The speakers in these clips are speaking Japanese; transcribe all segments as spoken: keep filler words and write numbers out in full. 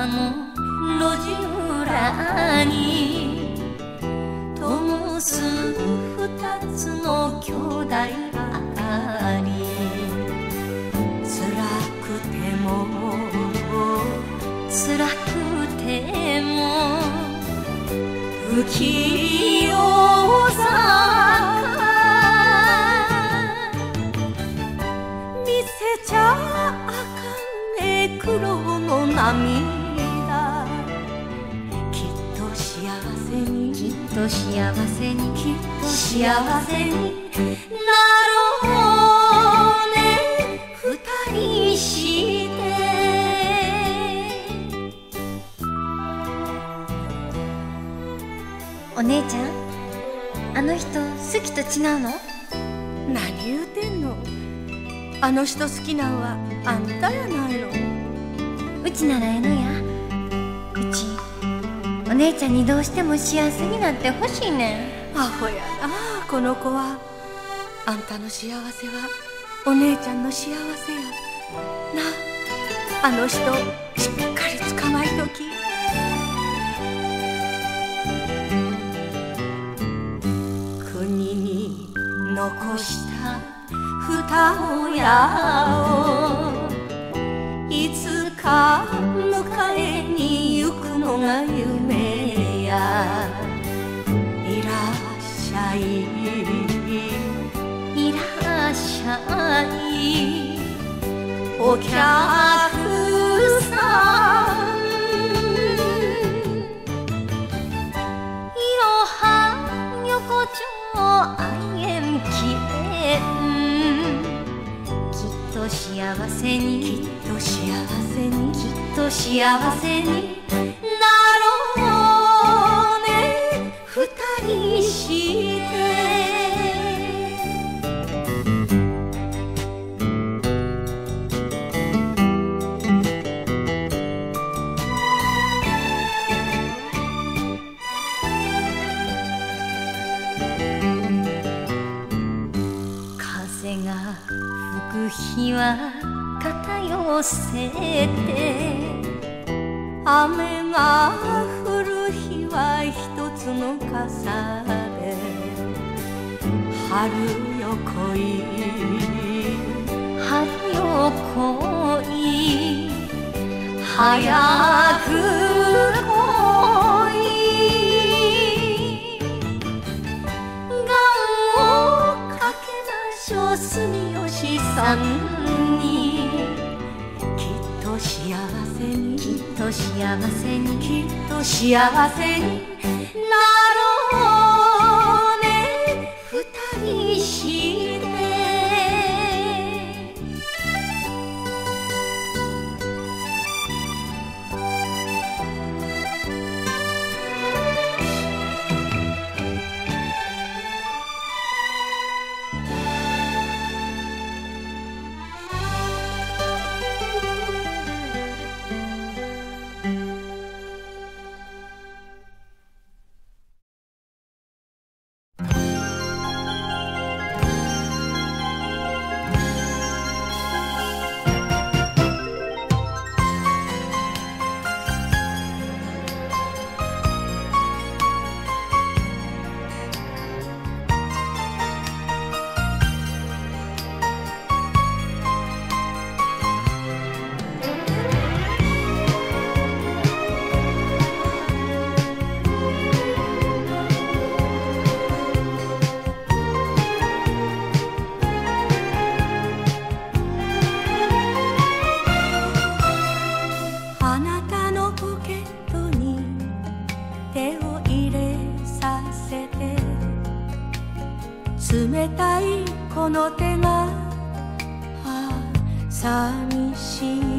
の路地裏に灯す二つの兄弟あり、辛くても辛くても不器用さ見せちゃあかんね苦労の涙、きっと幸せにきっと幸せにきっと幸せになろうね二人してお姉ちゃん、あの人好きと違うの？ 何言うてんの。あの人好きなんはあんたやないの。 うちならええのや。うちお姉ちゃんにどうしても幸せになってほしいねん。アホやなこの子は。あんたの幸せはお姉ちゃんの幸せやな。あの人しっかり捕まえとき。残した二親をいつか迎えに行くのが夢や。いらっしゃいいらっしゃいお客さん、よはよこちょあいえんきえん、きっと幸せにきっと幸せにきっと幸せになろうね二人して日は肩寄せて、雨が降る日は一つの傘で、春よ来い春よ来い早く来い、願をかけましょう住吉さんに。きっと幸せにきっと幸せにきっと幸せになろうね二人して冷たいこの手があ寂しい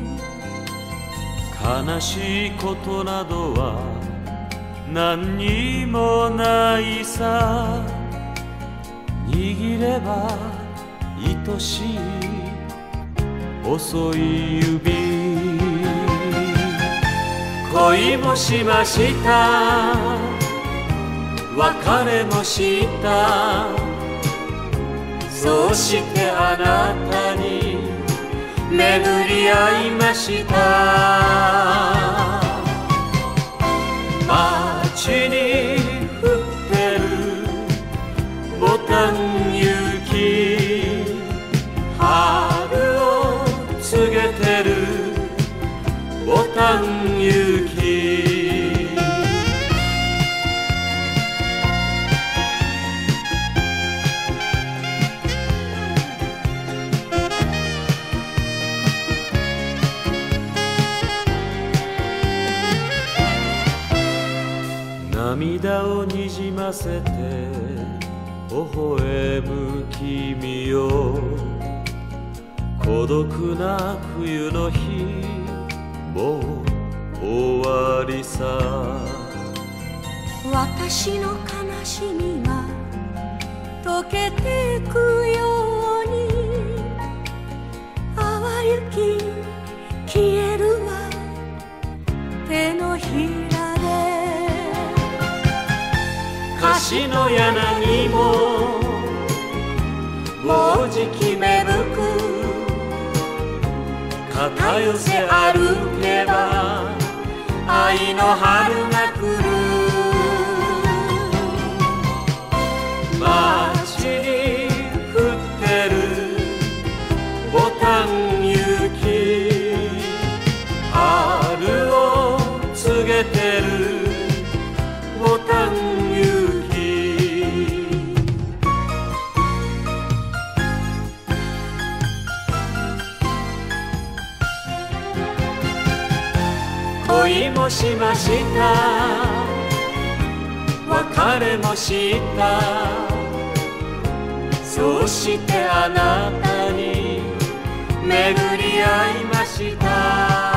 悲しいことなどは何にもないさ握れば愛しい細い指恋もしました別れもしたそうしてあなたに巡り合いましたタン雪涙をにじませて微笑む君よ孤独な冬の日もう終わりさ私の悲しみが溶けてくように淡雪消えるわ手のひらカシの柳ももうじき芽吹く肩寄せ歩けば愛の春が来る街に降ってるボタン雪春を告げてるボタン恋もしました別れもしたそうしてあなたに巡り合いました